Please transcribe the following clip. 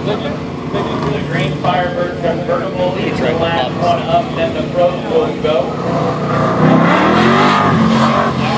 The green Firebird comes vertical, leads the last one up, then the pros will go.